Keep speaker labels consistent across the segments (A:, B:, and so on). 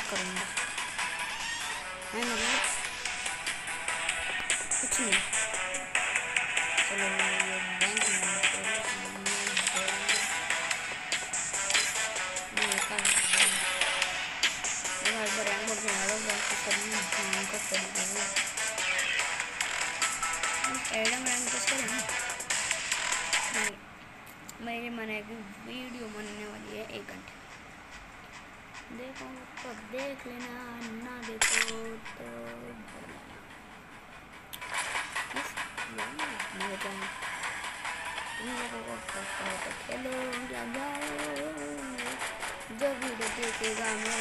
A: करूँगा है ना कुछ नहीं। चलो ये बैंक मेरे मन की वीडियो बनने वाली है 1 घंटे। देखो तो देख लेना, ना देखो तो खेलो जो वीडियो देखेगा मैं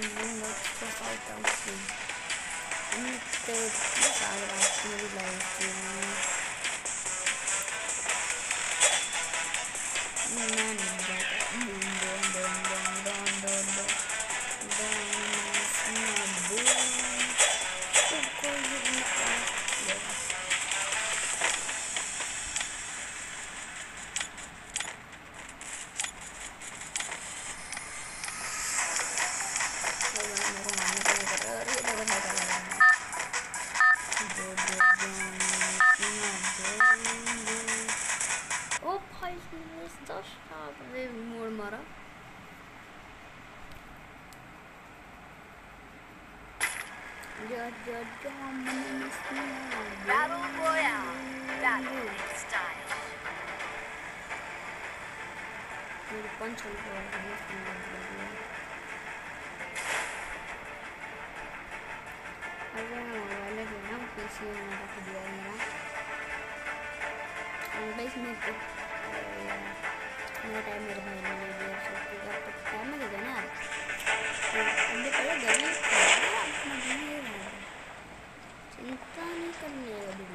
A: मोड़ मारा।
B: Battle Royale, Battle Style.
A: PC में रख दिया मेरा टाइम मेरे भाई ने ले लिया टाइम में देगा ना पहले चिंता नहीं करने वाली।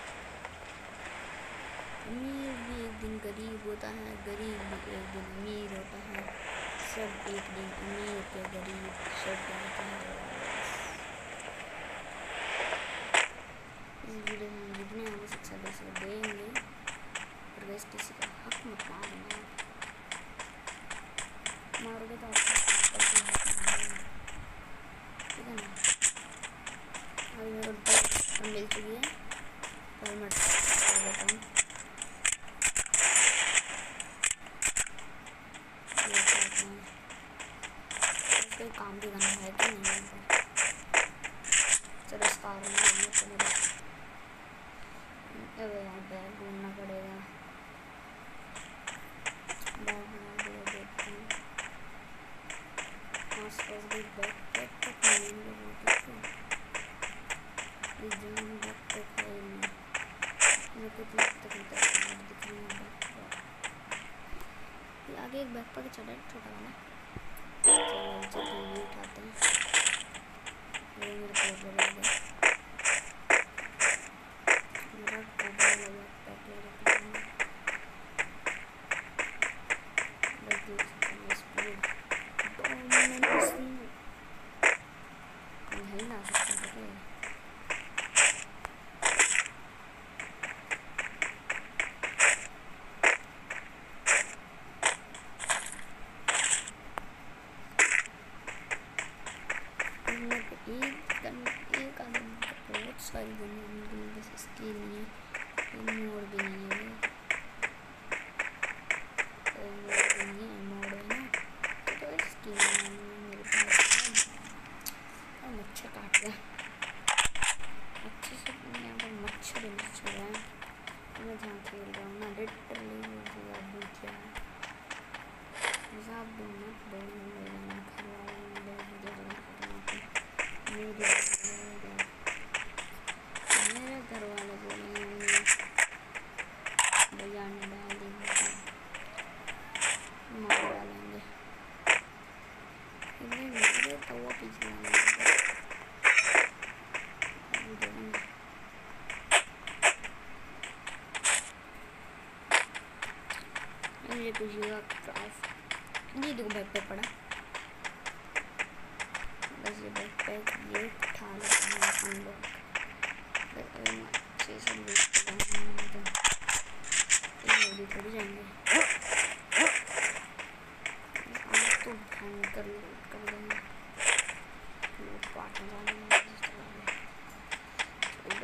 A: अमीर भी एक दिन गरीब होता है, गरीब भी एक दिन अमीर होता है, सब एक दिन अमीर के गरीब सब बनता है। इस वीडियो में जितने हमें शिक्षा दे सके देंगे, और वैसे किसी का हक मत मारना, मारोगे तो आपको ठीक है ना। अभी मेरे को मिल चुकी है और मैं बताऊँ कोई काम भी करना है कि नहीं। चलो स्टार में यार बैग ढूंढना पड़ेगा। बैग बना दिया, देखते हैं आसपास भी बैग पैक तक नहीं मेरे को आगे एक बैकपैक चढ़ा है छोटा वाला। चलो उठाते हैं। मेरे को मेरा बैकपैक ले रखा है। नहीं ला सकते एक आदमी बहुत सारी बनी बस इसके लिए मोड़ भी नहीं है, मोड़ है ना तो इसके लिए मेरे पास मच्छर काट गया अच्छे से। यहाँ पर मच्छर चल रहा है, मैं जहाँ खेल रहा हूँ ना लिटरली मेरे घर वाले बोलेंगे भैया ने डाल दी मार डालेंगे, मेरे तो वो पीछे ये पूछिएगा क्राफ्ट। ये देखो बैकपैक पड़ा, बस ये बैकपैक ये उठा लेते हैं हम लोग अच्छे से थोड़ी जाएंगे तो भयंकर लूट कर देंगे।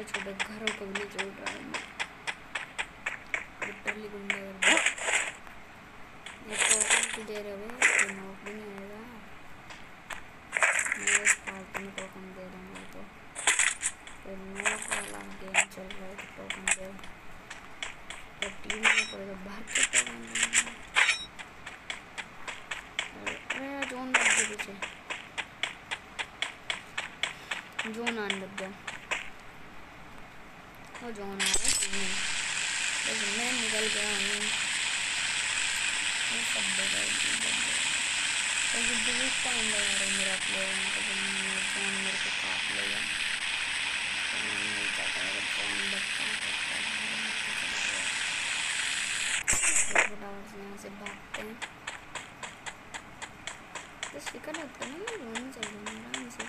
A: छोटे घरों को भी नहीं छोड़ रहा है मैं। लिटरली गुंडा कर दिया। ये टोकन की दे रहे हुए तो नॉक भी नहीं आएगा। मैं बस फालतू में टोकन दे रहा हूँ तो फिर नॉक वाला गेम चल रहा है तो टोकन दे तो टीम में पड़ेगा बाहर के टोकन देना। अरे जोन लग गया पीछे, जोन आने लग गया। वो जोन आ रहा है लेकिन मैं निकल गया हूँ। सब बहुत टाइम लगा रहा है मेरा प्लेयर में, तो जोन मेरे को काट लेगा। तो मैं नहीं चाहता अगर जोन बचता फटाफट से यहाँ से भागते हैं। तो शिकर लगता है ना मैं जोन में चल रहा हूँ आराम से।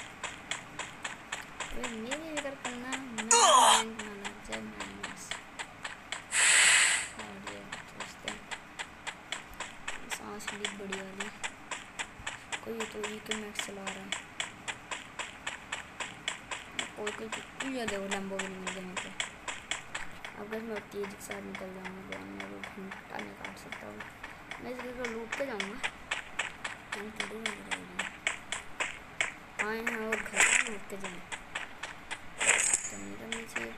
A: मेरी फिक्र करना मैं रैंक ना लग जाए माइनस। और ये सोचते हैं सांस ली बड़ी वाली। कोई तो ई के मैक्स चला रहा है, कोई ये देखो लैम्बोर्गिनी मिल गया मेरे को। अब बस मैं तेज के साथ निकल जाऊँगा, मैं वो घंटा नहीं काट सकता हूँ। मैं इस जगह लूट के जाऊँगा, थोड़ी नहीं आए हैं और घर में लूट के जाएँ तो नहीं करनी चाहिए।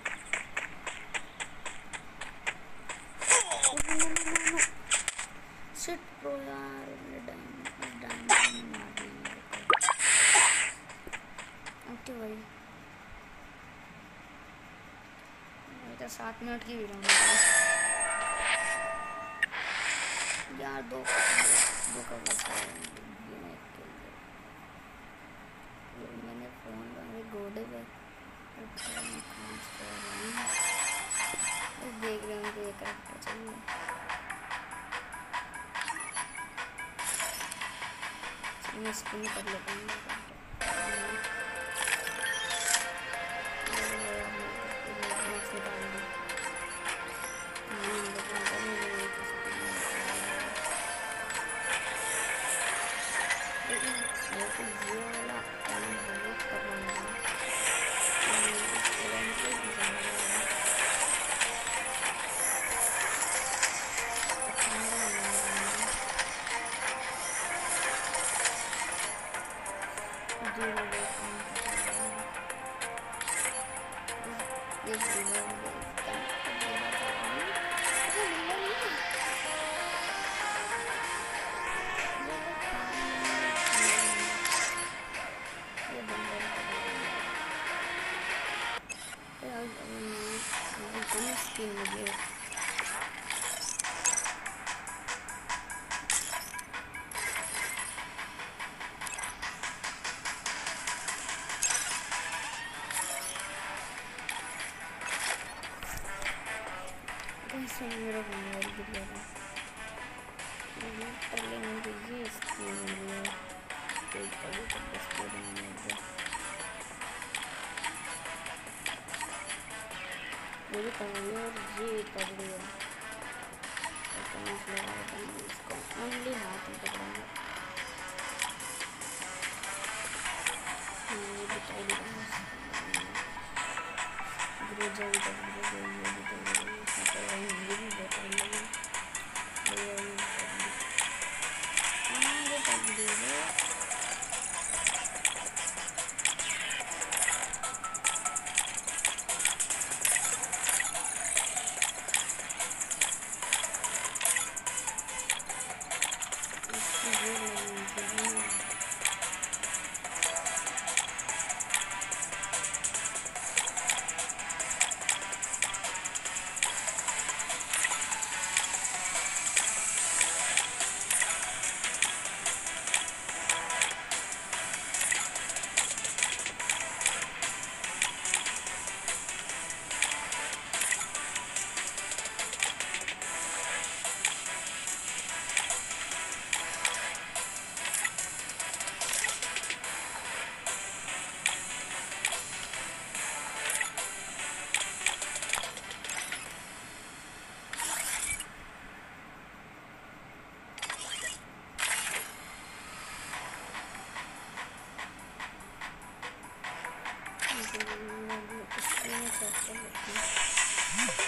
A: शिट प्रो यार, मेरे डायमंड मार दिया मेरे को। ओके भाई, मैं तो 7 मिनट की भी रहूँगा यार। दो का बस मैंने फ़ोन मेरे घोड़े पे देख रहे हैं कि ये करैक्टर चाहिए। मैं स्पिन कर लेता हूँ। मेरा मोबाइल गिर गया था पहले मुझे ये स्क्रीन मिली है कोई कभी तक डिस्प्ले नहीं है मुझे पकड़ी और ये पकड़ी है तो मैं इसको ओनली हाथ में पकड़ूंगा। ये बताई दे रहा है ग्रोजा भी पकड़ गई, ये भी पकड़ गई, हिंदी भी बताई लगी कर लेते हैं।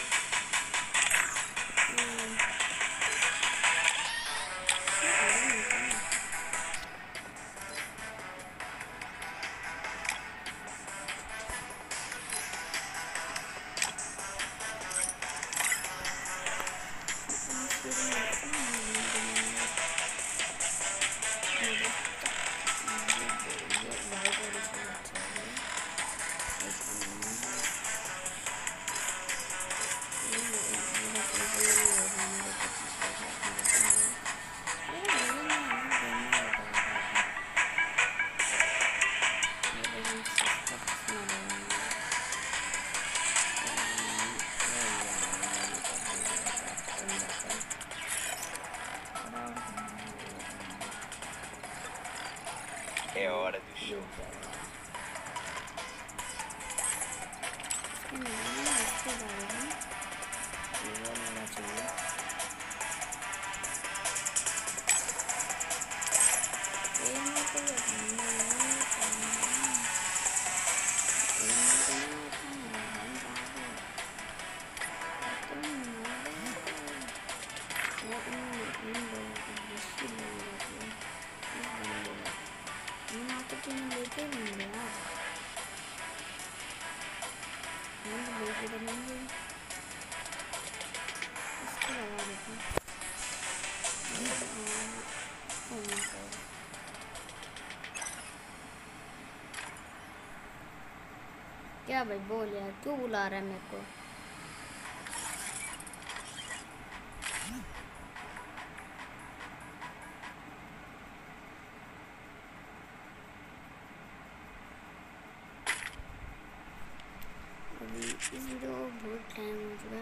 C: É hora do show. क्या भाई बोल यार, क्यों बुला रहा है मेरे को? अभी इस वीडियो को बहुत टाइम हो चुका है,